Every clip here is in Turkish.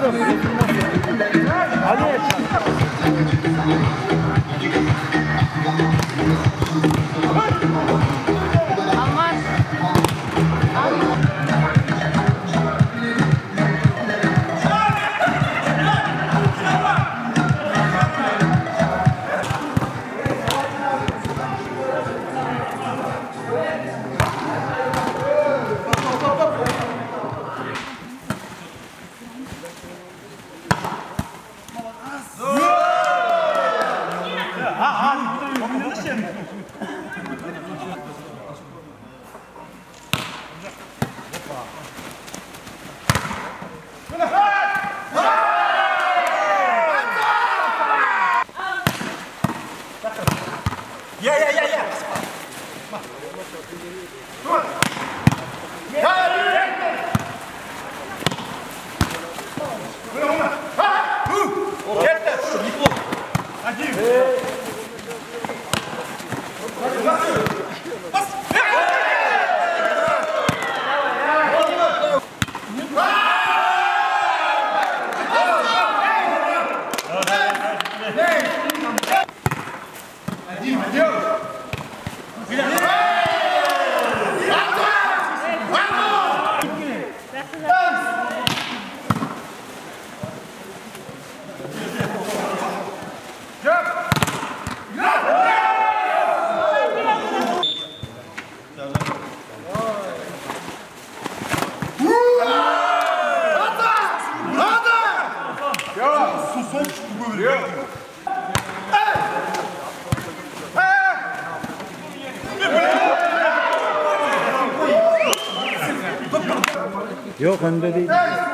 Yok önde değil.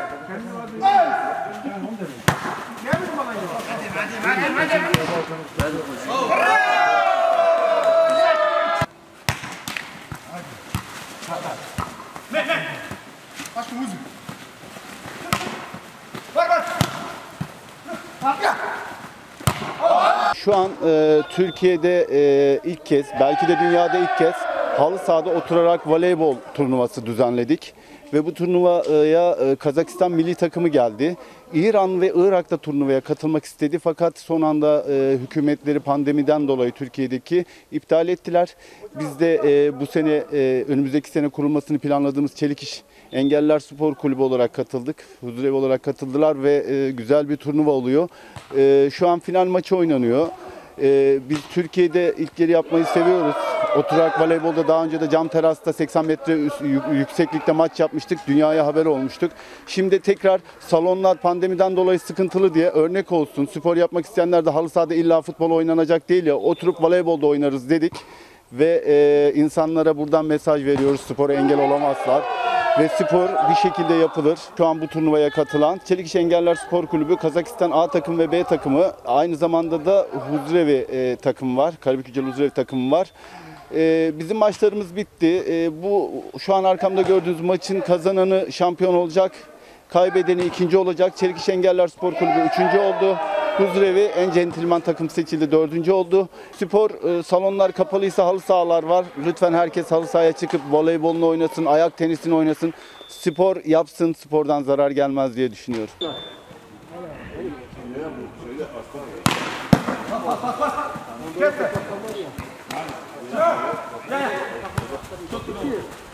Şu an Türkiye'de ilk kez, belki de dünyada ilk kez halı sahada oturarak voleybol turnuvası düzenledik. Ve bu turnuvaya Kazakistan milli takımı geldi. İran ve Irak da turnuvaya katılmak istedi fakat son anda hükümetleri pandemiden dolayı Türkiye'deki iptal ettiler. Biz de bu sene önümüzdeki sene kurulmasını planladığımız Çelik İş Engelliler Spor Kulübü olarak katıldık. Huzurevi olarak katıldılar ve güzel bir turnuva oluyor. Şu an final maçı oynanıyor. Biz Türkiye'de ilk yeri yapmayı seviyoruz. Oturarak voleybolda daha önce de cam terasta 80 metre yükseklikte maç yapmıştık. Dünyaya haber olmuştuk. Şimdi tekrar salonlar pandemiden dolayı sıkıntılı diye örnek olsun. Spor yapmak isteyenler de halı sahada illa futbol oynanacak değil ya. Oturup voleybolda oynarız dedik. Ve insanlara buradan mesaj veriyoruz. Spora engel olamazlar. Ve spor bir şekilde yapılır. Şu an bu turnuvaya katılan Çelik İş Engelliler Spor Kulübü, Kazakistan A takımı ve B takımı, aynı zamanda da Huzurevi takımı var. Karabük Huzurevi takımı var. Bizim maçlarımız bitti. Bu şu an arkamda gördüğünüz maçın kazananı şampiyon olacak. Kaybedeni ikinci olacak. Çelik İş Engelliler Spor Kulübü üçüncü oldu. Huzurevi en centilmen takım seçildi, dördüncü oldu. Spor salonlar kapalıysa halı sahalar var. Lütfen herkes halı sahaya çıkıp voleybolunu oynasın, ayak tenisini oynasın. Spor yapsın, spordan zarar gelmez diye düşünüyorum. Çok